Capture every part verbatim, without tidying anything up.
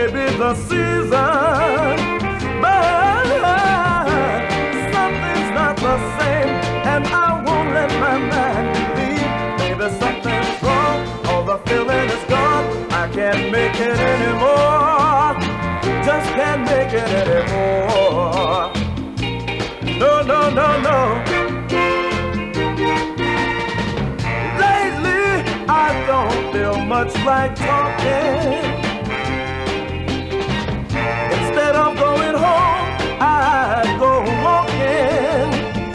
may be the season, but something's not the same, and I won't let my mind believe. Maybe something's wrong, all the feeling is gone. I can't make it anymore, just can't make it anymore. No, no, no, no. Lately, I don't feel much like talking. Instead of going home, I go walking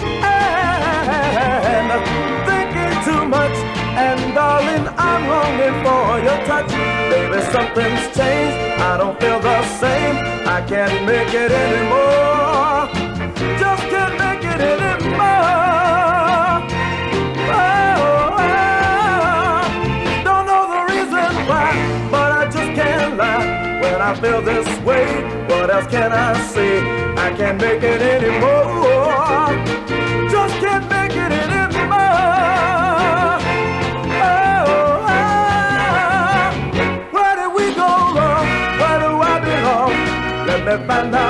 and thinking too much. And darling, I'm longing for your touch. Baby, something's changed. I don't feel the same. I can't make it anymore. Just can't make it anymore. Oh, oh. Don't know the reason why, but I just can't lie. When I feel this way, what else can I say? I can't make it anymore. Just can't make it anymore. Oh, oh. Where did we go wrong? Where do I belong? Let me find out.